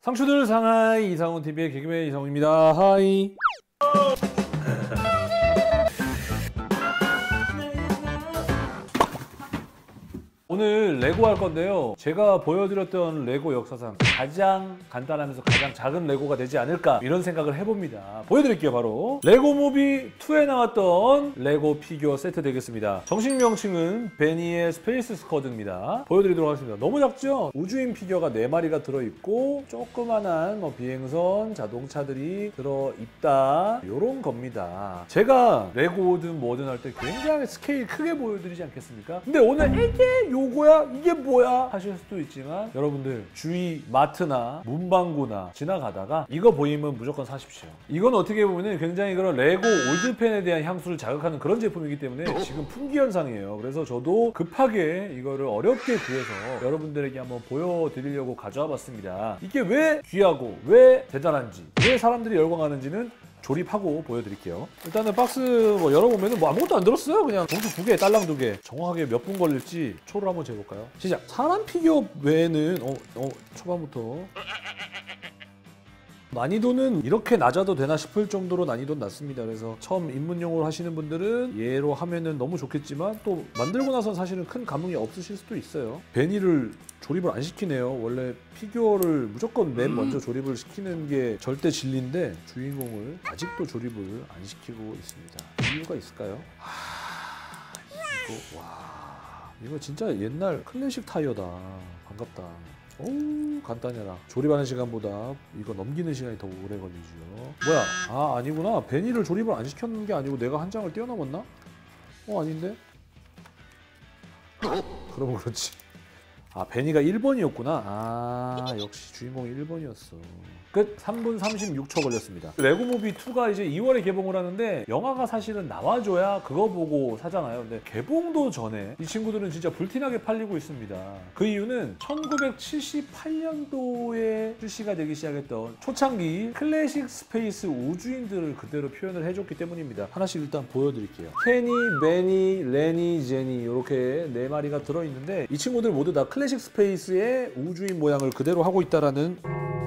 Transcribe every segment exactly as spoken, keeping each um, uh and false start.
상추들 상하이 이상훈티비의 개그맨 이상훈입니다. 하이. 오늘 레고 할 건데요. 제가 보여드렸던 레고 역사상 가장 간단하면서 가장 작은 레고가 되지 않을까 이런 생각을 해봅니다. 보여드릴게요. 바로 레고 무비 투에 나왔던 레고 피규어 세트 되겠습니다. 정식 명칭은 베니의 스페이스 스쿼드입니다. 보여드리도록 하겠습니다. 너무 작죠? 우주인 피규어가 네 마리가 들어있고 조그만한 뭐 비행선, 자동차들이 들어있다 이런 겁니다. 제가 레고든 뭐든 할 때 굉장히 스케일 크게 보여드리지 않겠습니까? 근데 오늘 이게 요거야? 이게 뭐야? 하실 수도 있지만 여러분들 주위 마트나 문방구나 지나가다가 이거 보이면 무조건 사십시오. 이건 어떻게 보면 굉장히 그런 레고 올드팬에 대한 향수를 자극하는 그런 제품이기 때문에 지금 품귀 현상이에요. 그래서 저도 급하게 이거를 어렵게 구해서 여러분들에게 한번 보여드리려고 가져와 봤습니다. 이게 왜 귀하고 왜 대단한지, 왜 사람들이 열광하는지는 조립하고 보여드릴게요. 일단은 박스 뭐 열어보면 뭐 아무것도 안 들었어요. 그냥 봉투 두 개, 딸랑 두 개. 정확하게 몇 분 걸릴지 초를 한번 재볼까요? 시작! 사람 피규어 외에는 어, 어 초반부터 난이도는 이렇게 낮아도 되나 싶을 정도로 난이도는 낮습니다. 그래서 처음 입문용으로 하시는 분들은 얘로 하면은 너무 좋겠지만 또 만들고 나서 사실은 큰 감흥이 없으실 수도 있어요. 베니를 조립을 안 시키네요. 원래 피규어를 무조건 맨 먼저 조립을 시키는 게 절대 진리인데 주인공을 아직도 조립을 안 시키고 있습니다. 이유가 있을까요? 하... 이거 와... 이거 진짜 옛날 클래식 타이어다. 반갑다. 오, 간단해라. 조립하는 시간보다 이거 넘기는 시간이 더 오래 걸리죠. 뭐야? 아, 아니구나. 베니를 조립을 안 시켰는 게 아니고 내가 한 장을 뛰어넘었나? 어, 아닌데? 그럼 그렇지. 아, 베니가 일 번이었구나. 아, 역시 주인공이 일 번이었어. 끝. 삼 분 삼십육 초 걸렸습니다. 레고 무비 투가 이제 이월에 개봉을 하는데 영화가 사실은 나와줘야 그거 보고 사잖아요. 근데 개봉도 전에 이 친구들은 진짜 불티나게 팔리고 있습니다. 그 이유는 천구백칠십팔 년도에 출시가 되기 시작했던 초창기 클래식 스페이스 우주인들을 그대로 표현을 해줬기 때문입니다. 하나씩 일단 보여드릴게요. 케니, 베니, 레니, 제니 이렇게 네 마리가 들어있는데 이 친구들 모두 다 클래식 스페이스의 우주인 모양을 그대로 하고 있다라는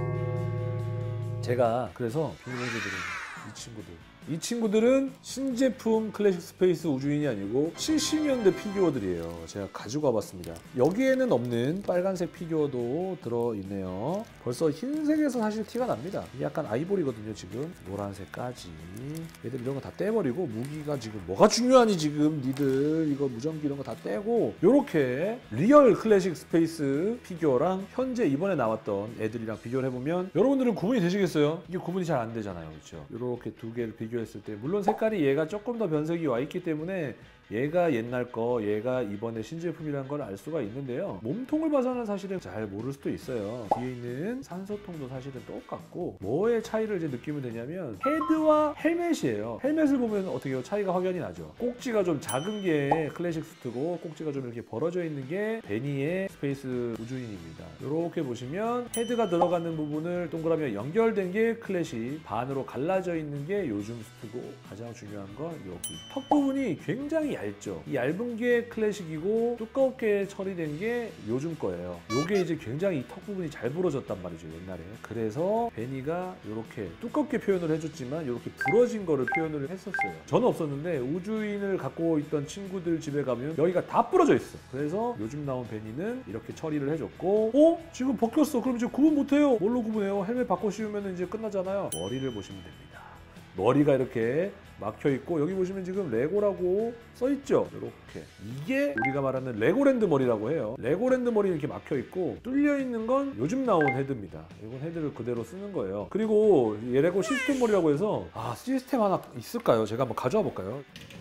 제가 그래서 비밀봉지들은 이 친구들 이 친구들은 신제품 클래식 스페이스 우주인이 아니고 칠십 년대 피규어들이에요. 제가 가지고 와봤습니다. 여기에는 없는 빨간색 피규어도 들어있네요. 벌써 흰색에서 사실 티가 납니다. 약간 아이보리거든요. 지금 노란색까지 얘들 이런 거 다 떼버리고 무기가 지금 뭐가 중요하니 지금 니들 이거 무전기 이런 거 다 떼고 요렇게 리얼 클래식 스페이스 피규어랑 현재 이번에 나왔던 애들이랑 비교를 해보면 여러분들은 구분이 되시겠어요? 이게 구분이 잘 안 되잖아요. 그렇죠? 요렇게 두 개를 비교 했을 때 물론 색깔이 얘가 조금 더 변색이 와 있기 때문에 얘가 옛날 거, 얘가 이번에 신제품이라는 걸 알 수가 있는데요. 몸통을 봐서는 사실은 잘 모를 수도 있어요. 뒤에 있는 산소통도 사실은 똑같고 뭐의 차이를 이제 느끼면 되냐면 헤드와 헬멧이에요. 헬멧을 보면 어떻게 해요? 차이가 확연히 나죠. 꼭지가 좀 작은 게 클래식 수트고 꼭지가 좀 이렇게 벌어져 있는 게 베니의 스페이스 우주인입니다. 이렇게 보시면 헤드가 들어가는 부분을 동그라미가 연결된 게 클래식, 반으로 갈라져 있는 게 요즘 수트고 가장 중요한 건 여기 턱 부분이 굉장히 얇죠. 이 얇은 게 클래식이고 두껍게 처리된 게 요즘 거예요. 요게 이제 굉장히 턱 부분이 잘 부러졌단 말이죠. 옛날에. 그래서 베니가 이렇게 두껍게 표현을 해줬지만 이렇게 부러진 거를 표현을 했었어요. 저는 없었는데 우주인을 갖고 있던 친구들 집에 가면 여기가 다 부러져 있어. 그래서 요즘 나온 베니는 이렇게 처리를 해줬고 어? 지금 벗겼어. 그럼 이제 구분 못해요. 뭘로 구분해요? 헬멧 바꿔 씌우면 이제 끝나잖아요. 머리를 보시면 됩니다. 머리가 이렇게 막혀 있고 여기 보시면 지금 레고라고 써 있죠. 이렇게 이게 우리가 말하는 레고랜드 머리라고 해요. 레고랜드 머리 이렇게 막혀 있고 뚫려 있는 건 요즘 나온 헤드입니다. 이건 헤드를 그대로 쓰는 거예요. 그리고 얘 레고 시스템 머리라고 해서 아 시스템 하나 있을까요? 제가 한번 가져와 볼까요?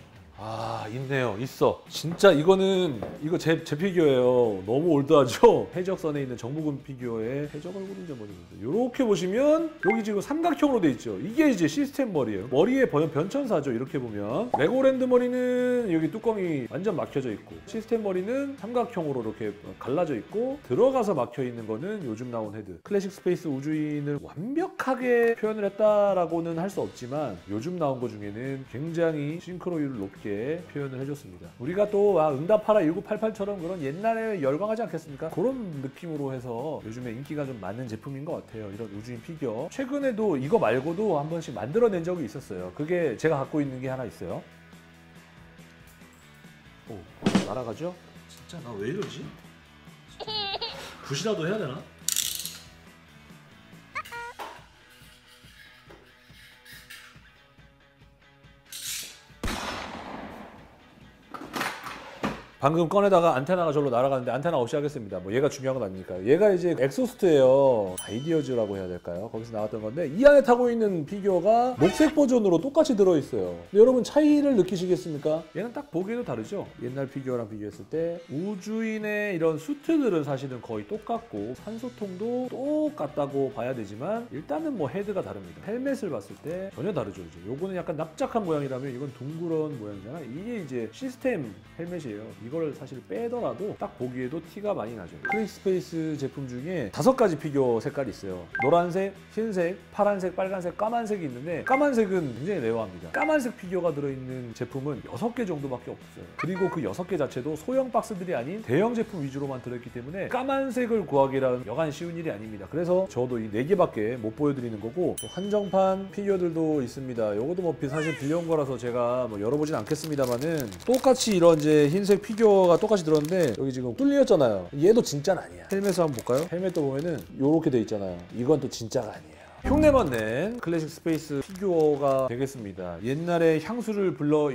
아 있네요. 있어. 진짜 이거는 이거 제, 제 피규어예요. 너무 올드하죠? 해적선에 있는 정무군 피규어의 해적 얼굴인지 모르겠는데 이렇게 보시면 여기 지금 삼각형으로 돼 있죠. 이게 이제 시스템 머리예요. 머리의 변, 변천사죠. 이렇게 보면 레고랜드 머리는 여기 뚜껑이 완전 막혀져 있고 시스템 머리는 삼각형으로 이렇게 갈라져 있고 들어가서 막혀 있는 거는 요즘 나온 헤드. 클래식 스페이스 우주인을 완벽하게 표현을 했다라고는 할 수 없지만 요즘 나온 거 중에는 굉장히 싱크로율을 높게 이렇게 표현을 해줬습니다. 우리가 또 아, 응답하라 천구백팔십팔처럼 그런 옛날에 열광하지 않겠습니까? 그런 느낌으로 해서 요즘에 인기가 좀 많은 제품인 것 같아요. 이런 우주인 피규어. 최근에도 이거 말고도 한 번씩 만들어낸 적이 있었어요. 그게 제가 갖고 있는 게 하나 있어요. 오, 날아가죠? 진짜 나 왜 이러지? 굿이라도 해야 되나? 방금 꺼내다가 안테나가 절로 날아가는데 안테나 없이 하겠습니다. 뭐 얘가 중요한 건 아니니까. 얘가 이제 엑소스트예요. 아이디어즈라고 해야 될까요? 거기서 나왔던 건데 이 안에 타고 있는 피규어가 녹색 버전으로 똑같이 들어있어요. 근데 여러분 차이를 느끼시겠습니까? 얘는 딱 보기에도 다르죠? 옛날 피규어랑 비교했을 때 우주인의 이런 수트들은 사실은 거의 똑같고 산소통도 똑같다고 봐야 되지만 일단은 뭐 헤드가 다릅니다. 헬멧을 봤을 때 전혀 다르죠. 이제 요거는 약간 납작한 모양이라면 이건 둥그런 모양이잖아. 이게 이제 시스템 헬멧이에요. 이걸 사실 빼더라도 딱 보기에도 티가 많이 나죠. 클래식스페이스 제품 중에 다섯 가지 피규어 색깔이 있어요. 노란색, 흰색, 파란색, 빨간색, 까만색이 있는데 까만색은 굉장히 레어합니다. 까만색 피규어가 들어있는 제품은 여섯 개 정도밖에 없어요. 그리고 그 여섯 개 자체도 소형 박스들이 아닌 대형 제품 위주로만 들어있기 때문에 까만색을 구하기란 여간 쉬운 일이 아닙니다. 그래서 저도 이 네 개밖에 못 보여드리는 거고 또 한정판 피규어들도 있습니다. 이것도 뭐 사실 빌려온 거라서 제가 뭐 열어보진 않겠습니다만은 똑같이 이런 이제 흰색 피규어가 똑같이 들었는데 여기 지금 뚫렸잖아요. 얘도 진짜는 아니야. 헬멧을 한번 볼까요? 헬멧도 보면은 요렇게 돼 있잖아요. 이건 또 진짜가 아니에요. 흉내만 낸 클래식 스페이스 피규어가 되겠습니다. 옛날에 향수를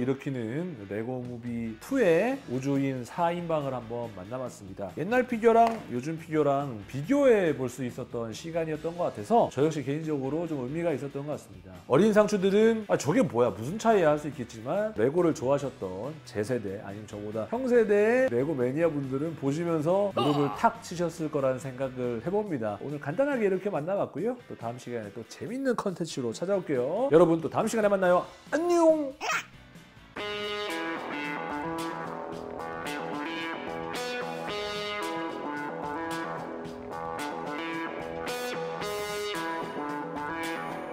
불러일으키는 레고 무비 투의 우주인 사 인방을 한번 만나봤습니다. 옛날 피규어랑 요즘 피규어랑 비교해 볼 수 있었던 시간이었던 것 같아서 저 역시 개인적으로 좀 의미가 있었던 것 같습니다. 어린 상추들은 아 저게 뭐야 무슨 차이야 할 수 있겠지만 레고를 좋아하셨던 제 세대 아니면 저보다 형 세대의 레고 매니아 분들은 보시면서 무릎을 탁 치셨을 거라는 생각을 해봅니다. 오늘 간단하게 이렇게 만나봤고요. 또 다음 시간에 또 재밌는 컨텐츠로 찾아올게요. 여러분 또 다음 시간에 만나요. 안녕.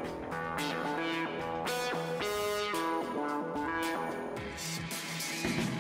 you